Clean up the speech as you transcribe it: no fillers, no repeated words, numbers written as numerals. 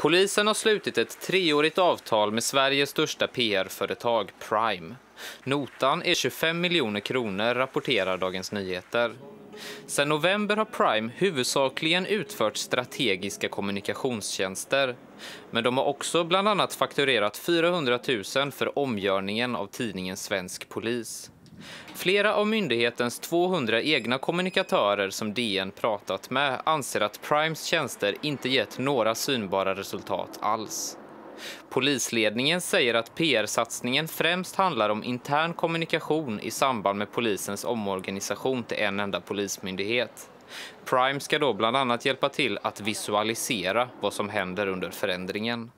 Polisen har slutit ett 3-årigt avtal med Sveriges största PR-företag, Prime. Notan är 25 miljoner kronor, rapporterar Dagens Nyheter. Sedan november har Prime huvudsakligen utfört strategiska kommunikationstjänster. Men de har också bland annat fakturerat 400 000 för omgörningen av tidningen Svensk Polis. Flera av myndighetens 200 egna kommunikatörer som DN pratat med anser att Primes tjänster inte gett några synbara resultat alls. Polisledningen säger att PR-satsningen främst handlar om intern kommunikation i samband med polisens omorganisation till en enda polismyndighet. Prime ska då bland annat hjälpa till att visualisera vad som händer under förändringen.